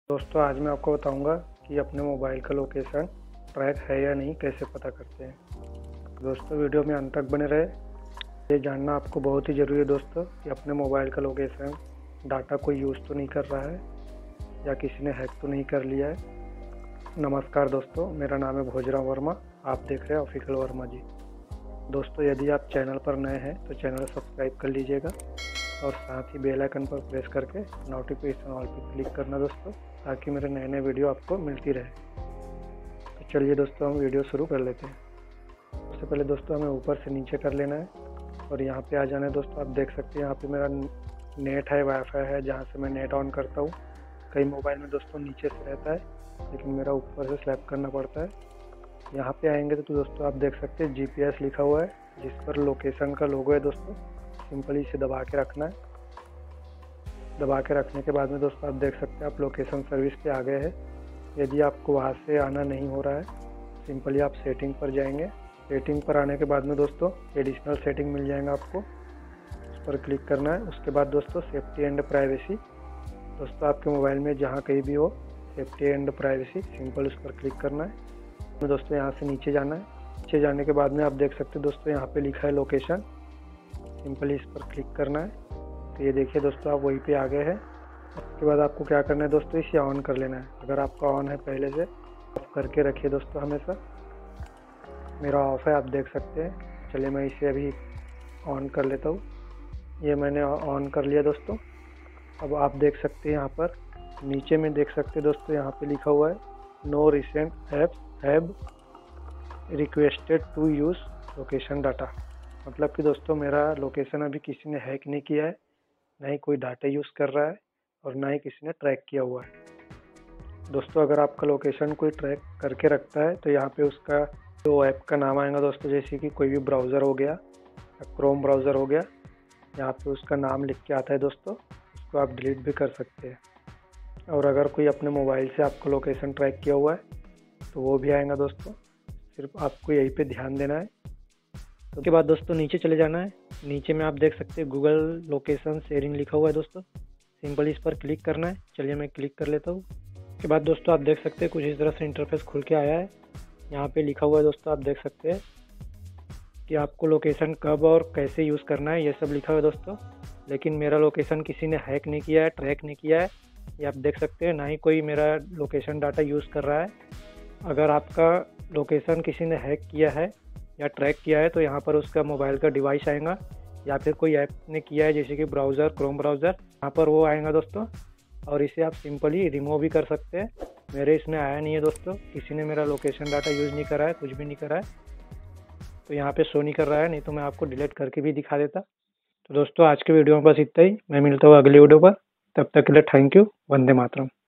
दोस्तों आज मैं आपको बताऊंगा कि अपने मोबाइल का लोकेशन ट्रैक है या नहीं कैसे पता करते हैं। दोस्तों वीडियो में अंत तक बने रहे। ये जानना आपको बहुत ही ज़रूरी है दोस्तों कि अपने मोबाइल का लोकेशन डाटा कोई यूज़ तो नहीं कर रहा है या किसी ने हैक तो नहीं कर लिया है। नमस्कार दोस्तों, मेरा नाम है भोजराम वर्मा। आप देख रहे हैं ऑफिशियल वर्मा जी। दोस्तों यदि आप चैनल पर नए हैं तो चैनल सब्सक्राइब कर लीजिएगा और साथ ही बेल आइकन पर प्रेस करके नोटिफिकेशन ऑल पर क्लिक करना दोस्तों, ताकि मेरे नए नए वीडियो आपको मिलती रहे। तो चलिए दोस्तों हम वीडियो शुरू कर लेते हैं। सबसे पहले दोस्तों हमें ऊपर से नीचे कर लेना है और यहाँ पे आ जाना है। दोस्तों आप देख सकते हैं यहाँ पे मेरा नेट है, वाईफाई है जहाँ से मैं नेट ऑन करता हूँ। कई मोबाइल में दोस्तों नीचे से रहता है लेकिन मेरा ऊपर से स्वैप करना पड़ता है। यहाँ पे आएंगे तो दोस्तों आप देख सकते हैं GPS लिखा हुआ है जिस पर लोकेशन का लोगो है। दोस्तों सिंपली इसे दबा के रखना है। दबा के रखने के बाद में दोस्तों आप देख सकते हैं आप लोकेशन सर्विस पे आ गए हैं। यदि आपको वहाँ से आना नहीं हो रहा है सिंपली आप सेटिंग पर जाएंगे। सेटिंग पर आने के बाद में दोस्तों एडिशनल सेटिंग मिल जाएगा आपको, उस पर क्लिक करना है। उसके बाद दोस्तों सेफ्टी एंड प्राइवेसी, दोस्तों आपके मोबाइल में जहाँ कहीं भी हो सेफ्टी एंड प्राइवेसी सिंपल उस पर क्लिक करना है। दोस्तों यहाँ से नीचे जाना है। नीचे जाने के बाद में आप देख सकते हैं दोस्तों यहाँ पे लिखा है लोकेशन, सिंपली इस पर क्लिक करना है। तो ये देखिए दोस्तों आप वहीं पे आ गए हैं। उसके बाद आपको क्या करना है दोस्तों, इसे ऑन कर लेना है। अगर आपका ऑन है पहले से ऑफ करके रखिए दोस्तों हमेशा। मेरा ऑफ है आप देख सकते हैं। चलिए मैं इसे अभी ऑन कर लेता हूँ। ये मैंने ऑन कर लिया दोस्तों। अब आप देख सकते हैं यहाँ पर नीचे में देख सकते हैं दोस्तों यहाँ पे लिखा हुआ है no recent apps have requested to use location data. मतलब कि दोस्तों मेरा लोकेशन अभी किसी ने हैक नहीं किया है, ना ही कोई डाटा यूज़ कर रहा है और ना ही किसी ने ट्रैक किया हुआ है। दोस्तों अगर आपका लोकेशन कोई ट्रैक करके रखता है तो यहाँ पे उसका जो ऐप का नाम आएगा दोस्तों, जैसे कि कोई भी ब्राउज़र हो गया या क्रोम ब्राउज़र हो गया, यहाँ पे उसका नाम लिख के आता है दोस्तों। उसको आप डिलीट भी कर सकते हैं। और अगर कोई अपने मोबाइल से आपका लोकेशन ट्रैक किया हुआ है तो वो भी आएगा दोस्तों। सिर्फ आपको यहीं पे ध्यान देना है। तो उसके बाद दोस्तों नीचे चले जाना है। नीचे में आप देख सकते हैं गूगल लोकेशन शेयरिंग लिखा हुआ है दोस्तों, सिंपल इस पर क्लिक करना है। चलिए मैं क्लिक कर लेता हूँ। उसके बाद दोस्तों आप देख सकते हैं कुछ इस तरह से इंटरफेस खुल के आया है। यहाँ पे लिखा हुआ है दोस्तों आप देख सकते हैं कि आपको लोकेशन कब और कैसे यूज़ करना है, ये सब लिखा हुआ है दोस्तों। लेकिन मेरा लोकेशन किसी ने हैक नहीं किया है, ट्रैक नहीं किया है, ये आप देख सकते हैं। ना ही कोई मेरा लोकेशन डाटा यूज़ कर रहा है। अगर आपका लोकेशन किसी ने हैक किया है या ट्रैक किया है तो यहाँ पर उसका मोबाइल का डिवाइस आएगा या फिर कोई ऐप ने किया है जैसे कि ब्राउज़र, क्रोम ब्राउज़र, यहाँ पर वो आएगा दोस्तों। और इसे आप सिंपली रिमूव भी कर सकते हैं। मेरे इसमें आया नहीं है दोस्तों, किसी ने मेरा लोकेशन डाटा यूज़ नहीं करा है, कुछ भी नहीं करा है, तो यहाँ पे शो नहीं कर रहा है। नहीं तो मैं आपको डिलीट करके भी दिखा देता। तो दोस्तों आज के वीडियो में बस इतना ही। मैं मिलता हूँ अगले वीडियो पर। तब तक के लिए थैंक यू। वंदे मातरम।